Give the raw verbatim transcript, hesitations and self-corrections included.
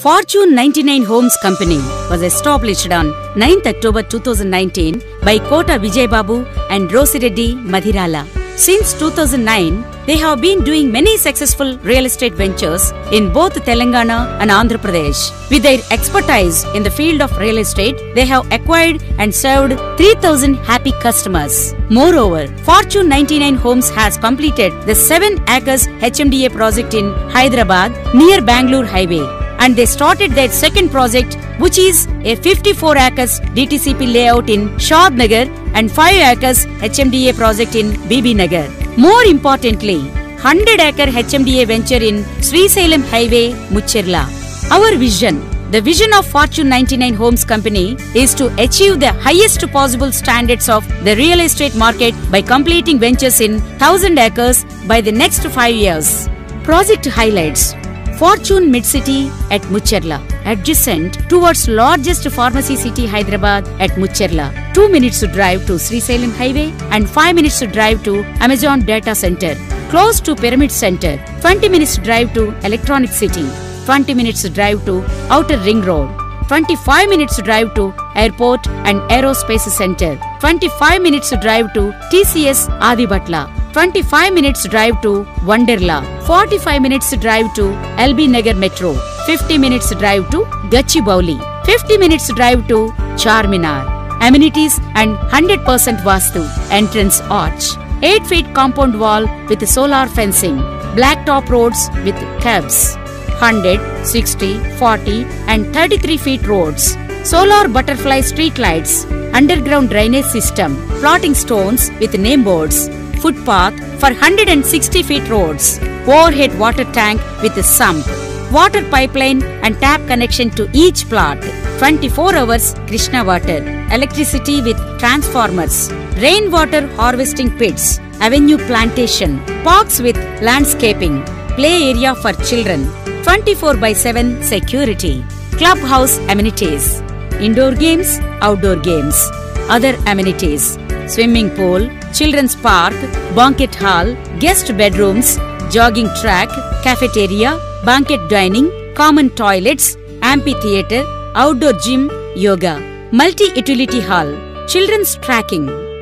Fortune ninety-nine Homes Company was established on ninth October two thousand nineteen by Kota Vijay Babu and Rosireddy Madhirala. Since two thousand nine, they have been doing many successful real estate ventures in both Telangana and Andhra Pradesh. With their expertise in the field of real estate, they have acquired and served three thousand happy customers. Moreover, Fortune ninety-nine Homes has completed the seven acres H M D A project in Hyderabad near Bangalore Highway. And they started their second project, which is a fifty-four acres D T C P layout in Shad Nagar and five acres H M D A project in B B Nagar. More importantly, one hundred acre H M D A venture in Srisailam Highway, Mucherla. Our vision, the vision of Fortune ninety-nine Homes Company, is to achieve the highest possible standards of the real estate market by completing ventures in one thousand acres by the next five years. Project highlights: Fortune Mid-City at Mucherla, adjacent towards largest pharmacy city Hyderabad at Mucherla. two minutes to drive to Srisailam Highway and five minutes to drive to Amazon Data Center. Close to Pyramid Center, twenty minutes drive to Electronic City, twenty minutes drive to Outer Ring Road, twenty-five minutes drive to Airport and Aerospace Center, twenty-five minutes drive to T C S Adibatla, twenty-five minutes drive to Wonderla, forty-five minutes drive to L B Nagar Metro, fifty minutes drive to Gachibowli, fifty minutes drive to Charminar. Amenities and one hundred percent Vastu. Entrance arch, eight feet compound wall with solar fencing, blacktop roads with curbs, one hundred, sixty, forty and thirty-three feet roads, solar butterfly street lights, underground drainage system, plotting stones with name boards, footpath for one hundred sixty feet roads, overhead water tank with a sump, water pipeline and tap connection to each plot, twenty-four hours Krishna water, electricity with transformers, rainwater harvesting pits, avenue plantation, parks with landscaping, play area for children, twenty-four by seven security, clubhouse amenities, indoor games, outdoor games, other amenities, swimming pool, children's park, banquet hall, guest bedrooms, jogging track, cafeteria, banquet dining, common toilets, amphitheatre, outdoor gym, yoga, multi-utility hall, children's tracking.